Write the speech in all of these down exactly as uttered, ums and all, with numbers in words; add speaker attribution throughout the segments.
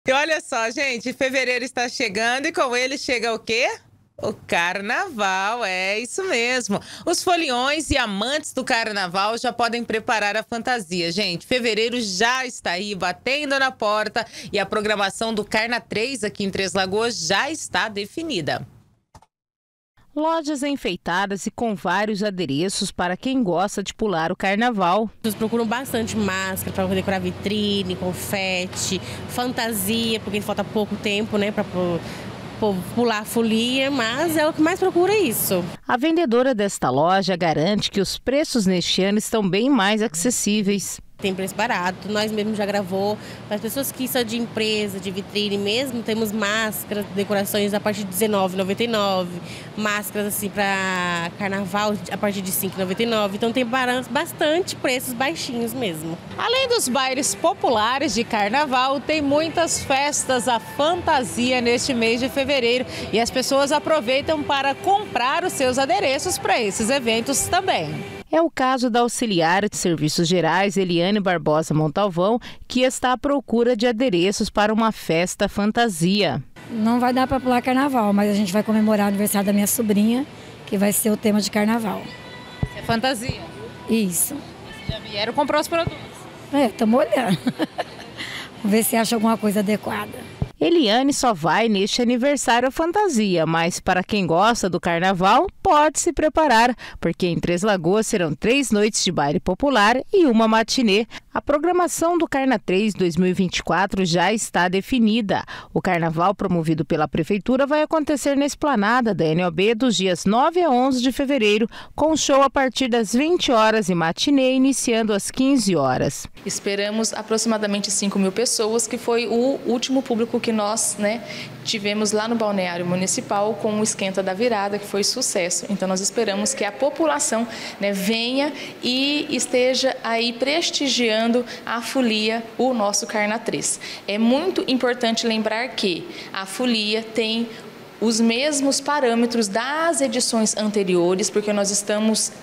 Speaker 1: E olha só, gente, fevereiro está chegando e com ele chega o quê? O carnaval, é isso mesmo. Os foliões e amantes do carnaval já podem preparar a fantasia, gente. Fevereiro já está aí, batendo na porta, e a programação do Carna três aqui em Três Lagoas já está definida. Lojas enfeitadas e com vários adereços para quem gosta de pular o carnaval.
Speaker 2: Eles procuram bastante máscara para decorar vitrine, confete, fantasia, porque falta pouco tempo, né, para pular a folia, mas é o que mais procura isso.
Speaker 1: A vendedora desta loja garante que os preços neste ano estão bem mais acessíveis.
Speaker 2: Tem preço barato, nós mesmos já gravou. Para as pessoas que são de empresa, de vitrine mesmo, temos máscaras, decorações a partir de dezenove reais e noventa e nove centavos, máscaras assim para carnaval a partir de cinco reais e noventa e nove centavos. Então tem bastante preços baixinhos mesmo.
Speaker 1: Além dos bailes populares de carnaval, tem muitas festas à fantasia neste mês de fevereiro e as pessoas aproveitam para comprar os seus adereços para esses eventos também. É o caso da auxiliar de serviços gerais, Eliane Barbosa Montalvão, que está à procura de adereços para uma festa fantasia.
Speaker 3: Não vai dar para pular carnaval, mas a gente vai comemorar o aniversário da minha sobrinha, que vai ser o tema de carnaval.
Speaker 1: É fantasia?
Speaker 3: Isso.
Speaker 1: Vocês já vieram comprar os produtos?
Speaker 3: É, estamos olhando. Vamos ver se acha alguma coisa adequada.
Speaker 1: Eliane só vai neste aniversário à fantasia, mas para quem gosta do carnaval, pode se preparar, porque em Três Lagoas serão três noites de baile popular e uma matinê. A programação do Carna três dois mil e vinte e quatro já está definida. O carnaval promovido pela Prefeitura vai acontecer na esplanada da N O B dos dias nove a onze de fevereiro, com show a partir das vinte horas e matinê iniciando às quinze horas.
Speaker 4: Esperamos aproximadamente cinco mil pessoas, que foi o último público que nós né, tivemos lá no Balneário Municipal com o Esquenta da Virada, que foi sucesso. Então nós esperamos que a população né, venha e esteja aí prestigiando a folia, o nosso Carna três. É muito importante lembrar que a folia tem os mesmos parâmetros das edições anteriores, porque nós estamos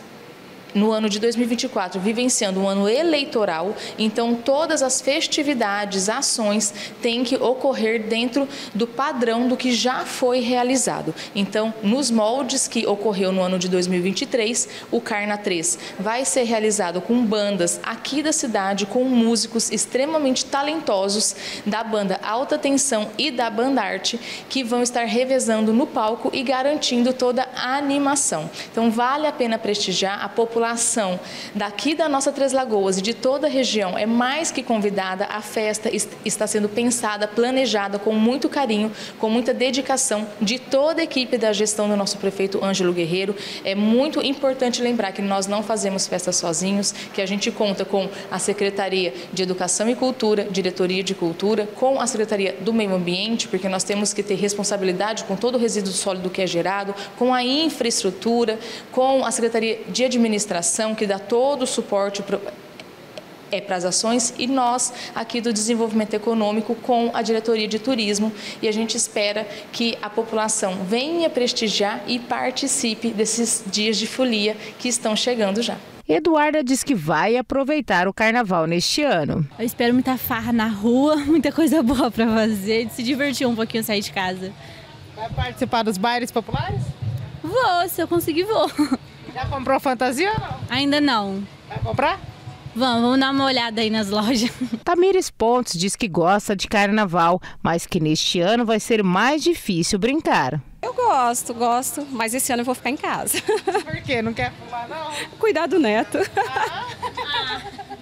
Speaker 4: no ano de dois mil e vinte e quatro, vivenciando um ano eleitoral, então todas as festividades, ações têm que ocorrer dentro do padrão do que já foi realizado. Então, nos moldes que ocorreu no ano de dois mil e vinte e três, o Carna três vai ser realizado com bandas aqui da cidade, com músicos extremamente talentosos da banda Alta Tensão e da Banda Arte, que vão estar revezando no palco e garantindo toda a animação. Então, vale a pena prestigiar. A população A população daqui da nossa Três Lagoas e de toda a região é mais que convidada. A festa está sendo pensada, planejada com muito carinho, com muita dedicação de toda a equipe da gestão do nosso prefeito Ângelo Guerreiro. É muito importante lembrar que nós não fazemos festa sozinhos, que a gente conta com a Secretaria de Educação e Cultura, Diretoria de Cultura, com a Secretaria do Meio Ambiente, porque nós temos que ter responsabilidade com todo o resíduo sólido que é gerado, com a infraestrutura, com a Secretaria de Administração, que dá todo o suporte para é, para as ações, e nós aqui do Desenvolvimento Econômico com a Diretoria de Turismo, e a gente espera que a população venha prestigiar e participe desses dias de folia que estão chegando já.
Speaker 1: Eduarda diz que vai aproveitar o carnaval neste ano.
Speaker 5: Eu espero muita farra na rua, muita coisa boa para fazer, se divertir um pouquinho, sair de casa.
Speaker 1: Vai participar dos bailes populares?
Speaker 5: Vou, se eu conseguir vou.
Speaker 1: Já comprou fantasia ou não?
Speaker 5: Ainda não.
Speaker 1: Vai comprar?
Speaker 5: Vamos, vamos dar uma olhada aí nas lojas.
Speaker 1: Tamires Pontes diz que gosta de carnaval, mas que neste ano vai ser mais difícil brincar.
Speaker 6: Eu gosto, gosto, mas esse ano eu vou ficar em casa.
Speaker 1: Por quê? Não quer pular, não?
Speaker 6: Cuidar do neto.
Speaker 1: Ah.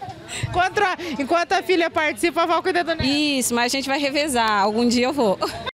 Speaker 1: enquanto, a, enquanto a filha participa, vai cuidar do neto.
Speaker 6: Isso, mas a gente vai revezar. Algum dia eu vou.